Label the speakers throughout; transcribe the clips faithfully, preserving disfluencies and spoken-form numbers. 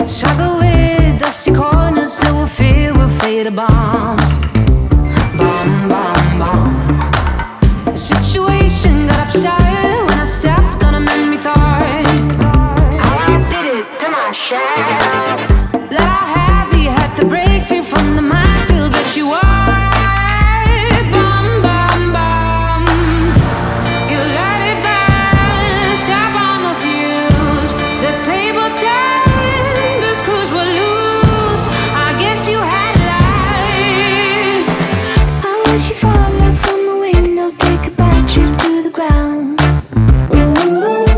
Speaker 1: Struggle with dusty corners till we feel we'll fade to bombs. Bomb, bomb, bomb. The situation got upset when I stepped on a memory thought. How I did it to myself. That I heavy had to break free from the minefield that you are. Bomb, bomb, bomb. You let it burn, step on the fuse. The table stand, the screws were loose. I guess you had life. I wish you fall out from the window, take a bad trip to the ground. Ooh.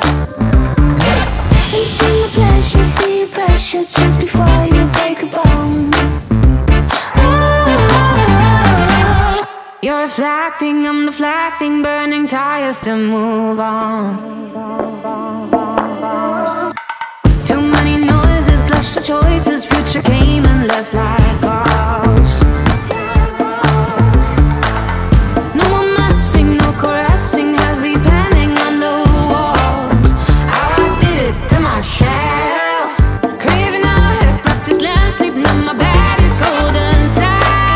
Speaker 1: Eating the pleasure, see your pressure just before you break a bone. Oh, you're reflecting, I'm deflecting, burning tires to move on. Too many noises, clash the choices, future came and left like ghosts. No more messing, no caressing, heavy panning on the walls. How I did it to myself. Craving a hip, practice land sleep, now my bed is cold inside.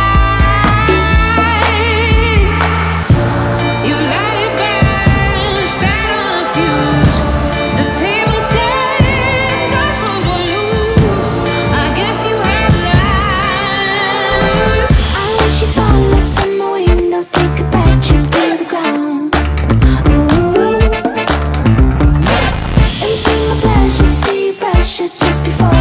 Speaker 1: You let it burn, spat on a fuse. The table stand, the screws were loose. I guess you had life. I wish you fall out from a window, take a bad trip to the ground. Ooh. Anything my pleasure, see pressure just before